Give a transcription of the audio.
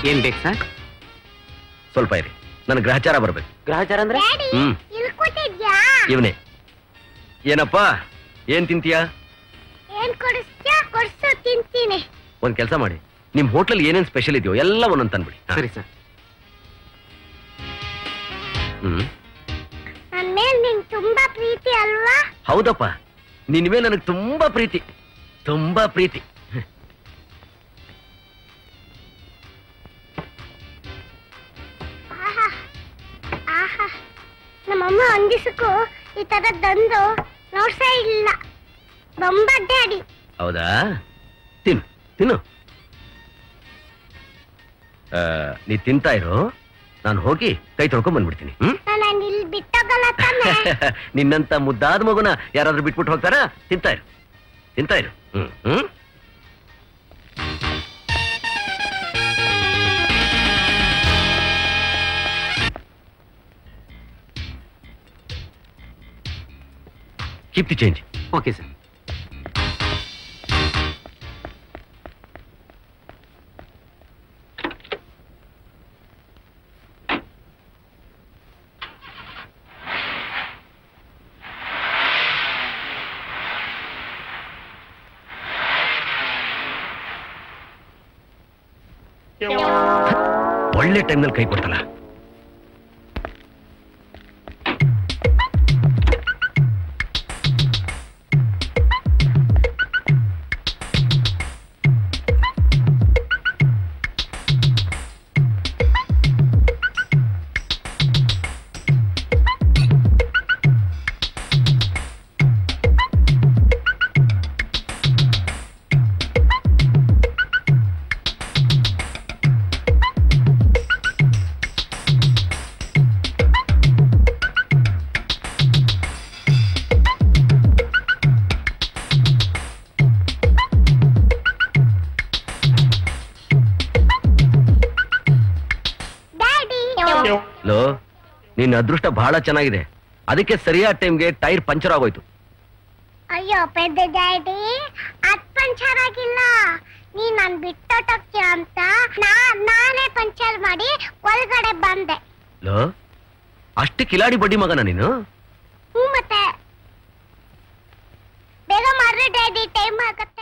ಏನ್ ಬೇಕು ಸರ್? ಸ್ವಲ್ಪ ಇರಿ, ನನ್ನ ಗ್ರಹಚಾರ ಬರ್ಬೇಕು. ಗ್ರಹಚಾರ ಅಂದ್ರೆ? ಇವನೇ. ಏನಪ್ಪ, ಏನ್ ತಿಂತೀಯಾ? ಒಂದ್ ಕೆಲಸ ಮಾಡಿ, ನಿಮ್ ಹೋಟ್ಲಲ್ಲಿ ಏನೇನ್ ಸ್ಪೆಷಲ್ ಇದೆಯೋ ಎಲ್ಲ ಒಂದೊಂದು ತಂದ್ಬಿಡಿ. ಸರಿ ಸರ್. ನನ್ನ ಮೇಲೆ ನಿಂಗೆ ತುಂಬಾ ಪ್ರೀತಿ ಅಲ್ವಾ? ಹೌದಪ್ಪ, ನಿನ್ ಮೇಲೆ ನನಗೆ ತುಂಬಾ ಪ್ರೀತಿ, ತುಂಬಾ ಪ್ರೀತಿ. ನಮ್ಮಮ್ಮ ಒಂದ್ ದಿವಸಕ್ಕೂ ಈ ತರ ತಂದು ನೋಡ್ಸೇ ಇಲ್ಲ. ಬೊಂಬಾಟ್ ಡ್ಯಾಡಿ. ಹೌದಾ? ತಿನ್ನು ತಿನ್ನು. ನೀ ತಿಂತಾ ಇರು, ನಾನು ಹೋಗಿ ಕೈ ತೊಳ್ಕೊಂಡ್ ಬಂದ್ಬಿಡ್ತೀನಿ. ನಾನು ಇಲ್ಲಿ ಬಿಟ್ಟೋಗಲ್ಲ ತಾನೆ. ನಿನ್ನಂತ ಮುದ್ದಾದ ಮಗುನ ಯಾರಾದ್ರೂ ಬಿಟ್ಬಿಟ್ಟು ಹೋಗ್ತಾರಾ? ತಿಂತಾ ಇರು, ತಿಂತಾ ಇರು. Keep the change. Okay, sir. ಒಳ್ಳೆ ಟೈಮ್ನಲ್ಲಿ ಕೈ ಕೊಡ್ತಲ್ಲ. ನಿನ್ನ ಅದೃಷ್ಟ ಬಹಳ ಚೆನ್ನಾಗಿದೆ, ಅದಕ್ಕೆ ಸರಿಯಾದ ಟೈಮ್ಗೆ ಟೈರ್ ಪಂಚರ್ ಆಗೋಯ್ತು. ಅಯ್ಯೋ ಪೆದ್ದ ಡ್ಯಾಡಿ, ಅದ್ ಪಂಚರ್ ಆಗಿಲ್ಲ. ನೀ ನನ್ ಬಿಟ್ಟೋಟೋಗ್ತೀಯ ಅಂತ ನಾನೇ ಪಂಚರ್ ಮಾಡಿ ಒಳಗಡೆ ಬಂದೆ. ಲೋ, ಅಷ್ಟು ಕಿಲಾಡಿ ಬಡ್ಡಿ ಮಗನ ನೀನು? ಮತ್ತೆ ಬೇಗ ಮಾಡ್ರಿ ಡ್ಯಾಡಿ, ಟೈಮ್ ಆಗತ್ತೆ.